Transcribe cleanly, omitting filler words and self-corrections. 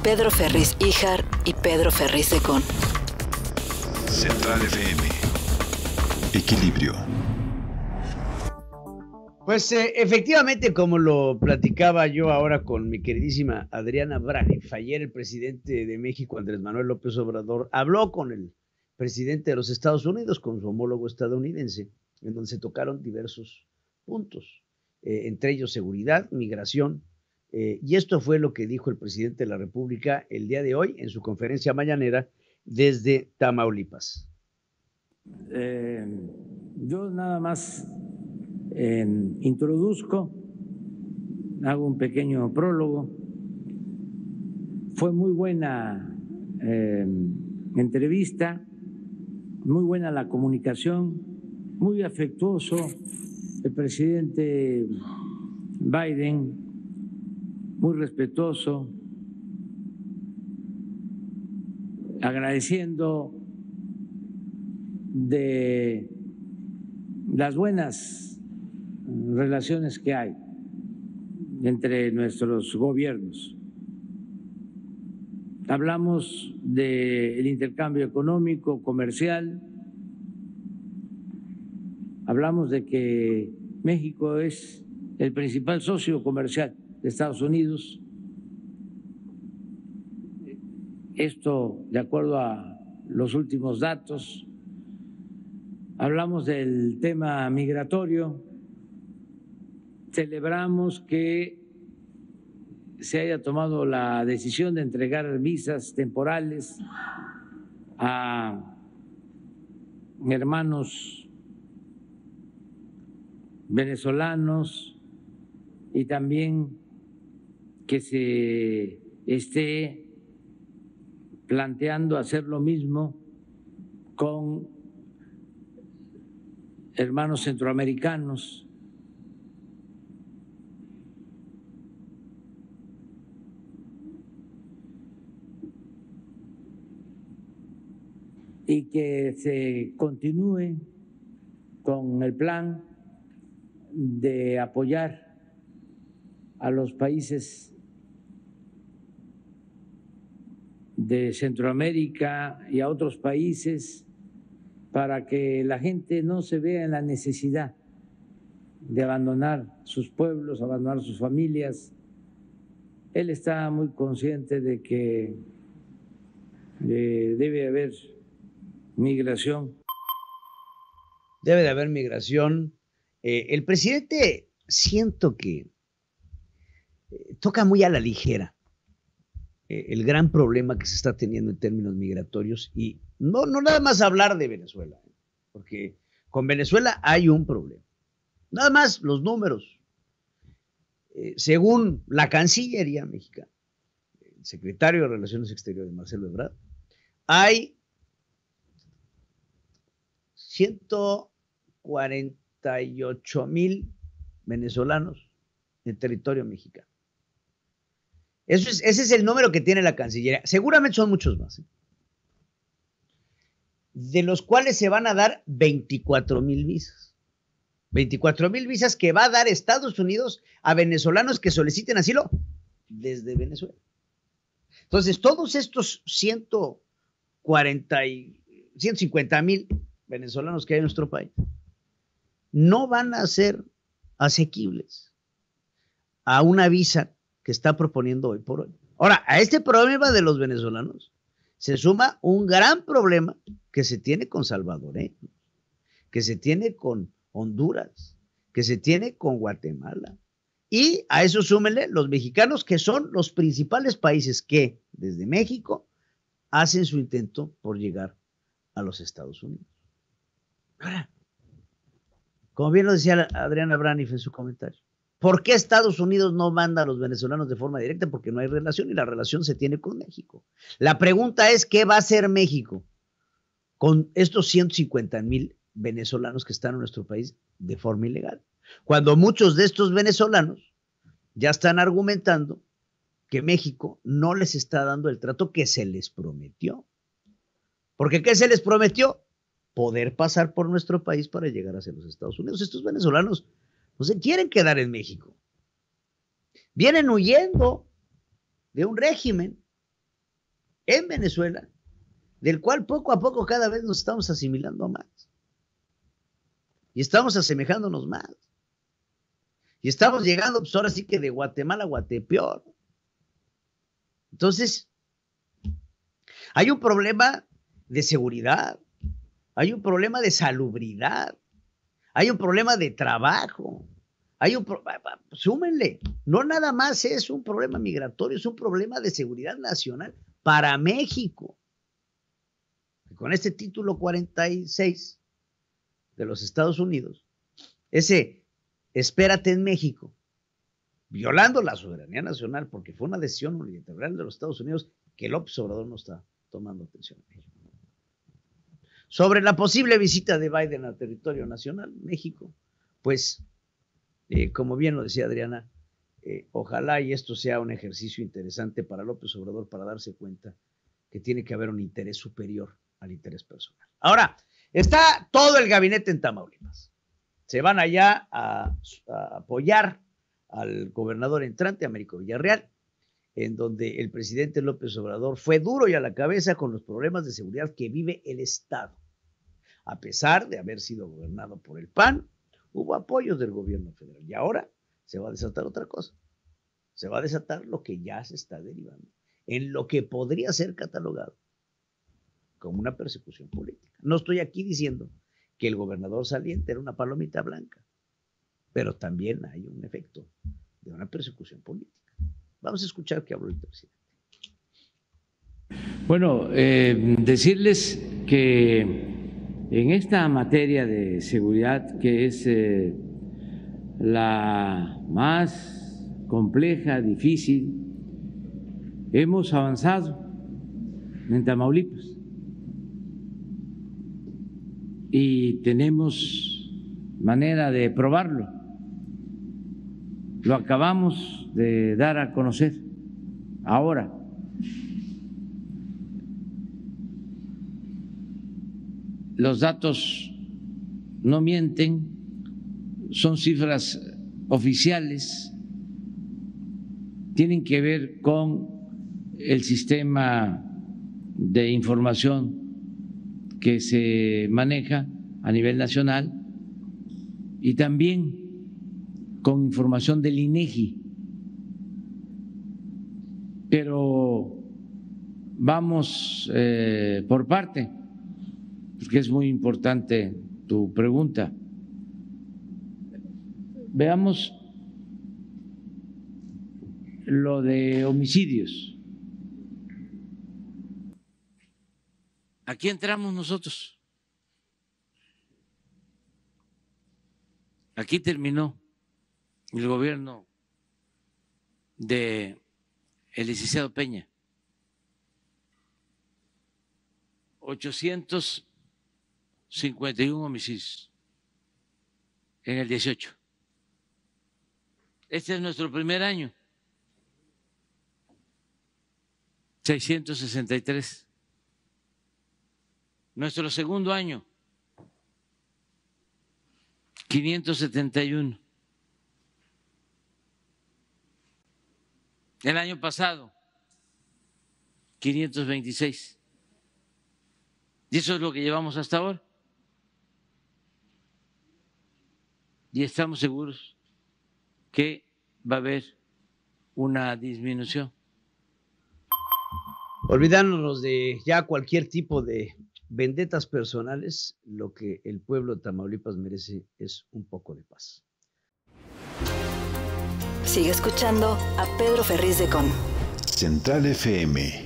Pedro Ferriz Híjar y Pedro Ferriz Secón. Central FM. Equilibrio. Pues efectivamente, como lo platicaba yo ahora con mi queridísima Adriana Braniff, ayer el presidente de México, Andrés Manuel López Obrador, habló con el presidente de los Estados Unidos, con su homólogo estadounidense, en donde se tocaron diversos puntos, entre ellos seguridad, migración, y esto fue lo que dijo el presidente de la República el día de hoy en su conferencia mañanera desde Tamaulipas. Yo nada más introduzco, hago un pequeño prólogo. Fue muy buena entrevista, muy buena la comunicación, muy afectuoso el presidente Biden, muy respetuoso, agradeciendo de las buenas relaciones que hay entre nuestros gobiernos. Hablamos del intercambio económico, comercial, hablamos de que México es el principal socio comercial de Estados Unidos. Esto de acuerdo a los últimos datos. Hablamos del tema migratorio. Celebramos que se haya tomado la decisión de entregar visas temporales a hermanos venezolanos y también que se esté planteando hacer lo mismo con hermanos centroamericanos. Y que se continúe con el plan de apoyar a los países de Centroamérica y a otros países para que la gente no se vea en la necesidad de abandonar sus pueblos, abandonar sus familias. Él está muy consciente de que debe haber migración. Debe de haber migración. El presidente siento que toca muy a la ligera el gran problema que se está teniendo en términos migratorios y no nada más hablar de Venezuela, porque con Venezuela hay un problema. Nada más los números. Según la Cancillería mexicana, el secretario de Relaciones Exteriores, Marcelo Ebrard, hay 148,000 venezolanos en territorio mexicano. Ese es el número que tiene la Cancillería. Seguramente son muchos más, de los cuales se van a dar 24,000 visas. 24,000 visas que va a dar Estados Unidos a venezolanos que soliciten asilo desde Venezuela. Entonces, todos estos 150,000 venezolanos que hay en nuestro país no van a ser asequibles a una visa que está proponiendo hoy por hoy. Ahora, a este problema de los venezolanos se suma un gran problema que se tiene con salvadoreños, que se tiene con Honduras, que se tiene con Guatemala. Y a eso súmenle los mexicanos, que son los principales países que, desde México, hacen su intento por llegar a los Estados Unidos. Ahora, como bien lo decía Adriana Braniff en su comentario, ¿por qué Estados Unidos no manda a los venezolanos de forma directa? Porque no hay relación y la relación se tiene con México. La pregunta es, ¿qué va a hacer México con estos 150,000 venezolanos que están en nuestro país de forma ilegal? Cuando muchos de estos venezolanos ya están argumentando que México no les está dando el trato que se les prometió. ¿Porque qué se les prometió? Poder pasar por nuestro país para llegar hacia los Estados Unidos. Estos venezolanos no se quieren quedar en México. Vienen huyendo de un régimen en Venezuela, del cual poco a poco cada vez nos estamos asimilando más. Y estamos asemejándonos más. Y estamos llegando, pues ahora sí que de Guatemala a Guatepeor. Entonces, hay un problema de seguridad, hay un problema de salubridad, hay un problema de trabajo, súmenle, no nada más es un problema migratorio, es un problema de seguridad nacional para México. Con este título 46 de los Estados Unidos, ese espérate en México, violando la soberanía nacional, porque fue una decisión unilateral de los Estados Unidos que López Obrador no está tomando atención a ello. Sobre la posible visita de Biden al territorio nacional, México, pues, como bien lo decía Adriana, ojalá y esto sea un ejercicio interesante para López Obrador para darse cuenta que tiene que haber un interés superior al interés personal. Ahora, está todo el gabinete en Tamaulipas. Se van allá a apoyar al gobernador entrante, Américo Villarreal, en donde el presidente López Obrador fue duro y a la cabeza con los problemas de seguridad que vive el Estado. A pesar de haber sido gobernado por el PAN, hubo apoyos del gobierno federal. Y ahora se va a desatar otra cosa. Se va a desatar lo que ya se está derivando, en lo que podría ser catalogado como una persecución política. No estoy aquí diciendo que el gobernador saliente era una palomita blanca, pero también hay un efecto de una persecución política. Vamos a escuchar qué habló el presidente. Bueno, decirles que en esta materia de seguridad, que es la más compleja, difícil, hemos avanzado en Tamaulipas y tenemos manera de probarlo. Lo acabamos de dar a conocer ahora. Los datos no mienten, son cifras oficiales, tienen que ver con el sistema de información que se maneja a nivel nacional y también con información del INEGI. Pero vamos por parte, porque es muy importante tu pregunta. Veamos lo de homicidios. Aquí entramos nosotros. Aquí terminó el gobierno de el licenciado Peña. 851 homicidios en el 18. Este es nuestro primer año. 663. Nuestro segundo año, 571. El año pasado, 526. Y eso es lo que llevamos hasta ahora. Y estamos seguros que va a haber una disminución. Olvidándonos de ya cualquier tipo de vendetas personales, lo que el pueblo de Tamaulipas merece es un poco de paz. Sigue escuchando a Pedro Ferriz de Con. Central FM.